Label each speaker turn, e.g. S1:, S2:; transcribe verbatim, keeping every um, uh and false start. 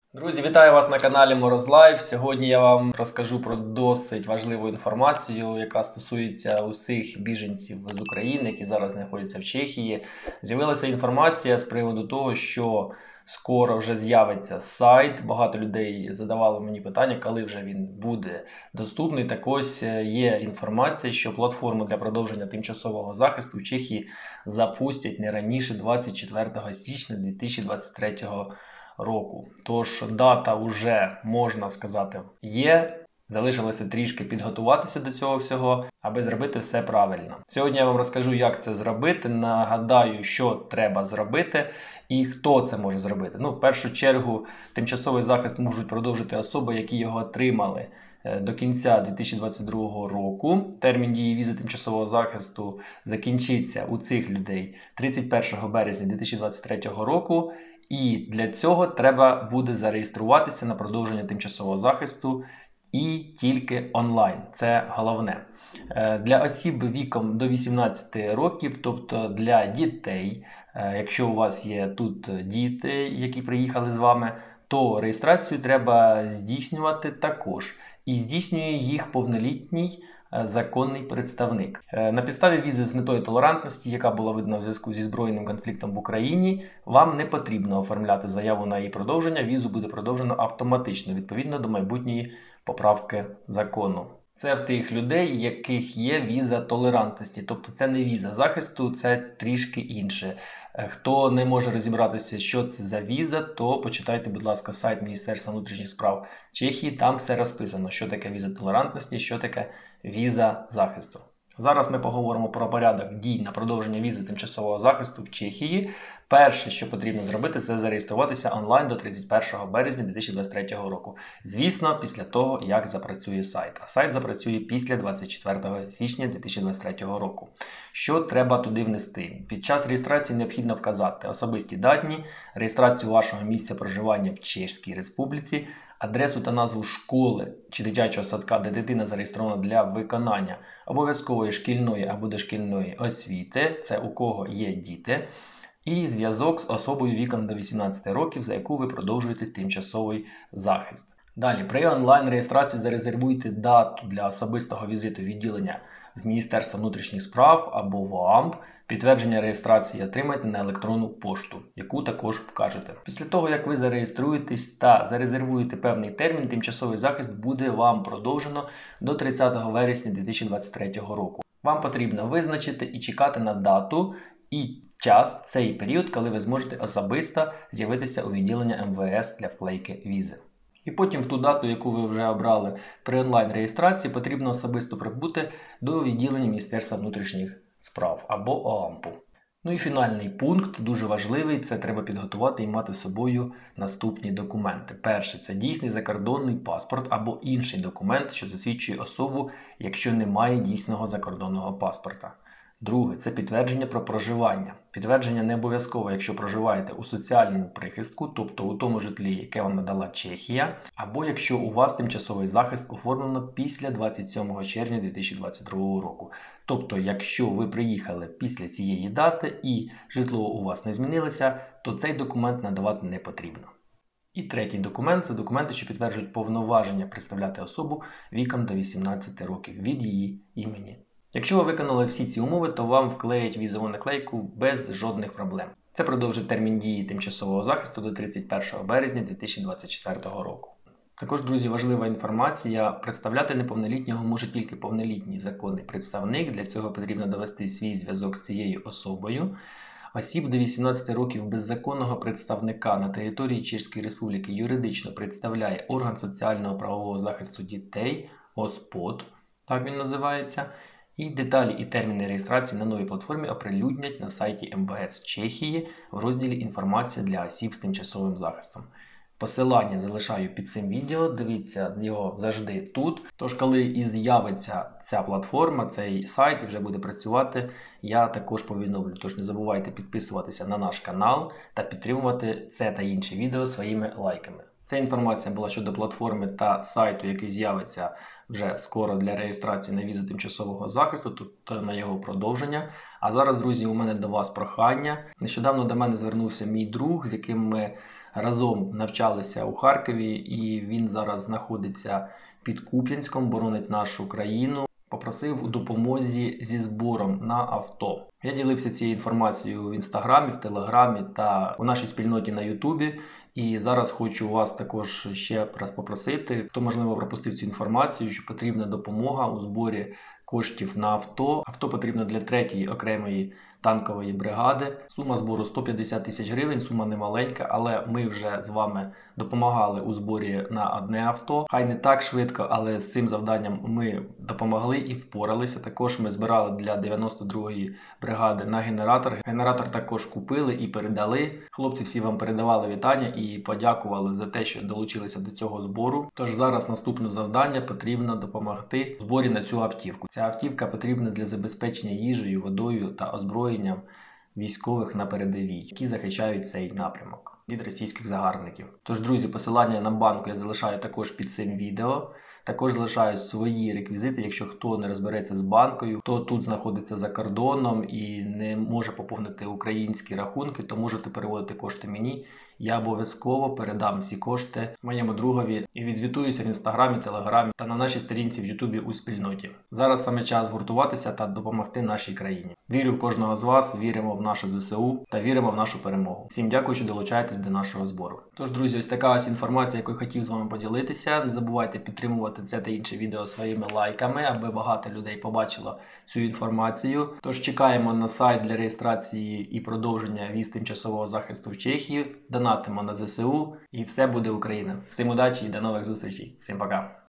S1: Друзі, вітаю вас на каналі Морозлайф. Сьогодні я вам розкажу про досить важливу інформацію, яка стосується усіх біженців з України, які зараз знаходяться в Чехії. З'явилася інформація з приводу того, що скоро вже з'явиться сайт. Багато людей задавало мені питання, коли вже він буде доступний. Так ось є інформація, що платформу для продовження тимчасового захисту в Чехії запустять не раніше двадцять четвертого січня дві тисячі двадцять третього року. Тож дата вже, можна сказати, є. Залишилося трішки підготуватися до цього всього, аби зробити все правильно. Сьогодні я вам розкажу, як це зробити, нагадаю, що треба зробити і хто це може зробити. Ну, в першу чергу, тимчасовий захист можуть продовжити особи, які його отримали до кінця дві тисячі двадцять другого року. Термін дії візи тимчасового захисту закінчиться у цих людей тридцять першого березня дві тисячі двадцять третього року. І для цього треба буде зареєструватися на продовження тимчасового захисту і тільки онлайн. Це головне. Для осіб віком до вісімнадцяти років, тобто для дітей, якщо у вас є тут діти, які приїхали з вами, то реєстрацію треба здійснювати також. І здійснює їх повнолітній законний представник. На підставі візи з метою толерантності, яка була видана в зв'язку зі збройним конфліктом в Україні, вам не потрібно оформляти заяву на її продовження, візу буде продовжено автоматично, відповідно до майбутньої поправки закону. Це в тих людей, яких є віза толерантності, тобто це не віза захисту, це трішки інше. Хто не може розібратися, що це за віза, то почитайте, будь ласка, сайт Міністерства внутрішніх справ Чехії, там все розписано, що таке віза толерантності, що таке віза захисту. Зараз ми поговоримо про порядок дій на продовження візи тимчасового захисту в Чехії. Перше, що потрібно зробити, це зареєструватися онлайн до тридцять першого березня дві тисячі двадцять третього року. Звісно, після того, як запрацює сайт. А сайт запрацює після двадцять четвертого січня дві тисячі двадцять третього року. Що треба туди внести? Під час реєстрації необхідно вказати особисті дані, реєстрацію вашого місця проживання в Чеській Республіці, адресу та назву школи чи дитячого садка, де дитина зареєстрована для виконання обов'язкової шкільної або дошкільної освіти, це у кого є діти, і зв'язок з особою віком до вісімнадцяти років, за яку ви продовжуєте тимчасовий захист. Далі, при онлайн-реєстрації зарезервуйте дату для особистого візиту відділення в Міністерство внутрішніх справ або в ОАМП. Підтвердження реєстрації отримайте на електронну пошту, яку також вкажете. Після того, як ви зареєструєтесь та зарезервуєте певний термін, тимчасовий захист буде вам продовжено до тридцятого вересня дві тисячі двадцять третього року. Вам потрібно визначити і чекати на дату і час в цей період, коли ви зможете особисто з'явитися у відділення ем ве ес для вклейки візи. І потім в ту дату, яку ви вже обрали при онлайн-реєстрації, потрібно особисто прибути до відділення Міністерства внутрішніх справ або ОАМПу. Ну і фінальний пункт, дуже важливий, це треба підготувати і мати з собою наступні документи. Перше, це дійсний закордонний паспорт або інший документ, що засвідчує особу, якщо немає дійсного закордонного паспорта. Друге, це підтвердження про проживання. Підтвердження не обов'язково, якщо проживаєте у соціальному прихистку, тобто у тому житлі, яке вам надала Чехія, або якщо у вас тимчасовий захист оформлено після двадцять сьомого червня дві тисячі двадцять другого року. Тобто, якщо ви приїхали після цієї дати і житло у вас не змінилося, то цей документ надавати не потрібно. І третій документ – це документи, що підтверджують повноваження представляти особу віком до вісімнадцяти років від її імені. Якщо ви виконали всі ці умови, то вам вклеять візову наклейку без жодних проблем. Це продовжить термін дії тимчасового захисту до тридцять першого березня дві тисячі двадцять четвертого року. Також, друзі, важлива інформація. Представляти неповнолітнього може тільки повнолітній законний представник. Для цього потрібно довести свій зв'язок з цією особою. Осіб до вісімнадцяти років без законного представника на території Чеської Республіки юридично представляє орган соціального правового захисту дітей, ОСПОД, так він називається. І деталі і терміни реєстрації на новій платформі оприлюднять на сайті ем ве ес Чехії в розділі «Інформація для осіб з тимчасовим захистом». Посилання залишаю під цим відео, дивіться його завжди тут. Тож, коли і з'явиться ця платформа, цей сайт вже буде працювати, я також повідомлю. Тож не забувайте підписуватися на наш канал та підтримувати це та інші відео своїми лайками. Ця інформація була щодо платформи та сайту, який з'явиться вже скоро для реєстрації на візу тимчасового захисту, тобто на його продовження. А зараз, друзі, у мене до вас прохання. Нещодавно до мене звернувся мій друг, з яким ми разом навчалися у Харкові, і він зараз знаходиться під Куп'янськом, боронить нашу країну. Попросив у допомозі зі збором на авто. Я ділився цією інформацією в інстаграмі, в телеграмі та у нашій спільноті на Ютубі. І зараз хочу вас також ще раз попросити, хто, можливо, пропустив цю інформацію, що потрібна допомога у зборі коштів на авто. Авто потрібно для третьої окремої танкової бригади. Сума збору сто п'ятдесят тисяч гривень, сума не маленька, але ми вже з вами допомагали у зборі на одне авто. Хай не так швидко, але з цим завданням ми допомогли і впоралися. Також ми збирали для дев'яносто другої бригади на генератор. Генератор також купили і передали. Хлопці всі вам передавали вітання і подякували за те, що долучилися до цього збору. Тож зараз наступне завдання: потрібно допомогти в зборі на цю автівку. Ця автівка потрібна для забезпечення їжею, водою та озброєнням військових на передовій, які захищають цей напрямок від російських загарбників. Тож, друзі, посилання на банку я залишаю також під цим відео. Також залишаю свої реквізити, якщо хто не розбереться з банкою, хто тут знаходиться за кордоном і не може поповнити українські рахунки, то можете переводити кошти мені. Я обов'язково передам ці кошти моєму другові і відзвітуюся в інстаграмі, телеграмі та на нашій сторінці в Ютубі у спільноті. Зараз саме час згуртуватися та допомогти нашій країні. Вірю в кожного з вас, віримо в наше зе се у та віримо в нашу перемогу. Всім дякую, що долучаєтесь до нашого збору. Тож, друзі, ось така ось інформація, яку я хотів з вами поділитися. Не забувайте підтримувати це та інше відео своїми лайками, аби багато людей побачило цю інформацію. Тож чекаємо на сайт для реєстрації і продовження віз тимчасового захисту в Чехії. Донатимо на зе се у і все буде Україна. Всім удачі і до нових зустрічей. Всім пока!